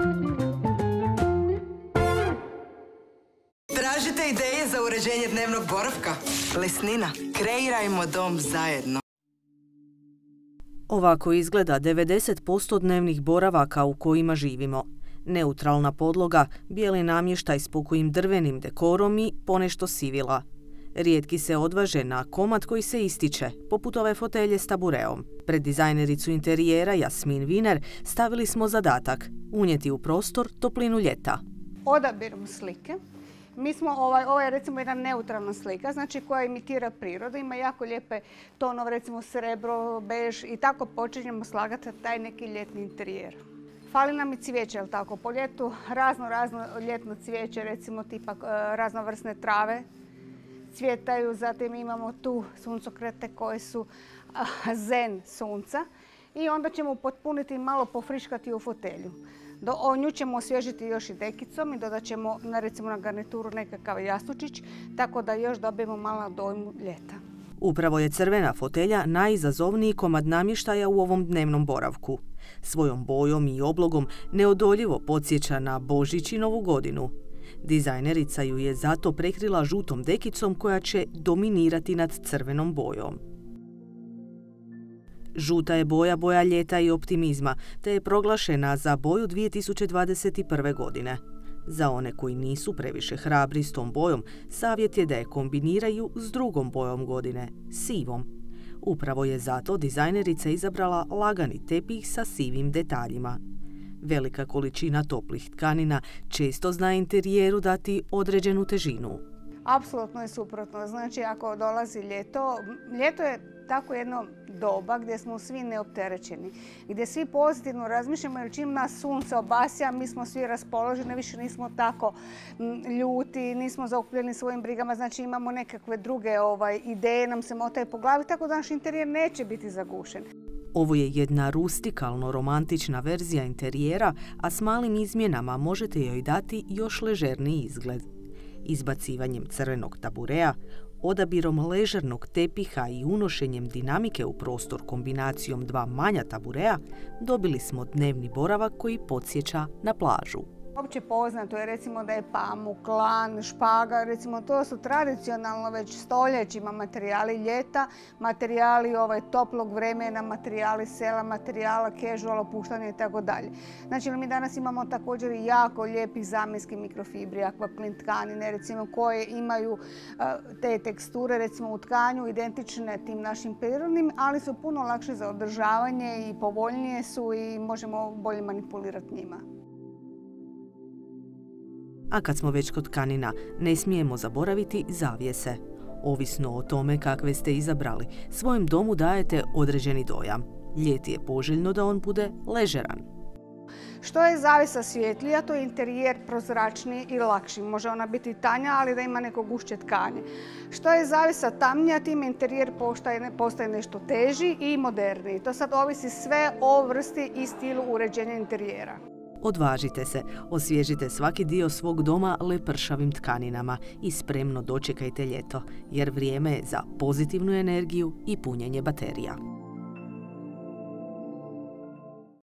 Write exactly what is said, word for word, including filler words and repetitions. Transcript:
Tražite ideje za uređenje dnevnog boravka? Lesnina. Kreirajmo dom zajedno. Ovako izgleda devedeset posto dnevnih boravaka u kojima živimo. Neutralna podloga, bijeli namještaj s pokojim drvenim dekorom i ponešto sivila. Rijetki se odvaže na komad koji se ističe, poput ove fotelje s tabureom. Pred dizajnericu interijera Jasmin Viner stavili smo zadatak unijeti u prostor toplinu ljeta. Odabirom slike. Mi smo, ovaj, ovo je recimo jedna neutralna slika, znači koja imitira prirodu, ima jako lijepe tonove, recimo srebro, bež i tako počinjemo slagati taj neki ljetni interijer. Fali nam i cvijeće, jel tako? Po ljetu razno, razno ljetno cvijeće, recimo tipa raznovrsne trave cvjetaju, zatim imamo tu suncokrete koje su zen sunca i onda ćemo potpuniti i malo pofriškati u fotelju. Do, o, nju ćemo osvježiti još i dekicom i dodat ćemo na, recimo, na garnituru nekakav jastučić, tako da još dobijemo malo dojmu ljeta. Upravo je crvena fotelja najizazovniji komad namještaja u ovom dnevnom boravku. Svojom bojom i oblogom neodoljivo podsjeća na Božić i Novu godinu. Dizajnerica ju je zato prekrila žutom dekicom koja će dominirati nad crvenom bojom. Žuta je boja boja ljeta i optimizma, te je proglašena za boju dvije tisuće dvadeset prve. godine. Za one koji nisu previše hrabri s tom bojom, savjet je da je kombiniraju s drugom bojom godine, sivom. Upravo je zato dizajnerica izabrala lagani tepih sa sivim detaljima. Velika količina toplih tkanina često zna interijeru dati određenu težinu. Apsolutno je suprotno. Znači, ako dolazi ljeto, ljeto je tako jedno doba gdje smo svi neopterećeni, gdje svi pozitivno razmišljamo jer čim nas sunce obasja, mi smo svi raspoloženi, više nismo tako ljuti, nismo zaokupljeni svojim brigama, znači imamo nekakve druge ovaj, ideje, nam se motaju po glavi, tako da naš interijer neće biti zagušen. Ovo je jedna rustikalno-romantična verzija interijera, a s malim izmjenama možete joj dati još ležerniji izgled. Izbacivanjem crvenog taburea, odabirom ležernog tepiha i unošenjem dinamike u prostor kombinacijom dva manja taburea, dobili smo dnevni boravak koji podsjeća na plažu. Opće poznato je recimo da je pamuk, lan, špaga, recimo to su tradicionalno već stoljećima materijali ljeta, materijali ovaj, toplog vremena, materijali sela, materijala casual, opuštanje i tako dalje. Znači mi danas imamo također i jako lijepih zamjenskih mikrofibri, aquaplin tkanine, recimo koje imaju uh, te teksture recimo u tkanju identične tim našim prirodnim, ali su puno lakše za održavanje i povoljnije su i možemo bolje manipulirati njima. A kad smo već kod tkanina, ne smijemo zaboraviti zavjese. Ovisno o tome kakve ste izabrali, svojem domu dajete određeni dojam. Ljeti je poželjno da on bude ležeran. Što je zavjesa svjetlija, to je interijer prozračniji i lakši. Može ona biti tanja, ali da ima neko gušće tkanje. Što je zavjesa tamnija, tim interijer postaje, postaje nešto teži i moderniji. To sad ovisi sve o vrsti i stilu uređenja interijera. Odvažite se, osvježite svaki dio svog doma lepršavim tkaninama i spremno dočekajte ljeto, jer vrijeme je za pozitivnu energiju i punjenje baterija.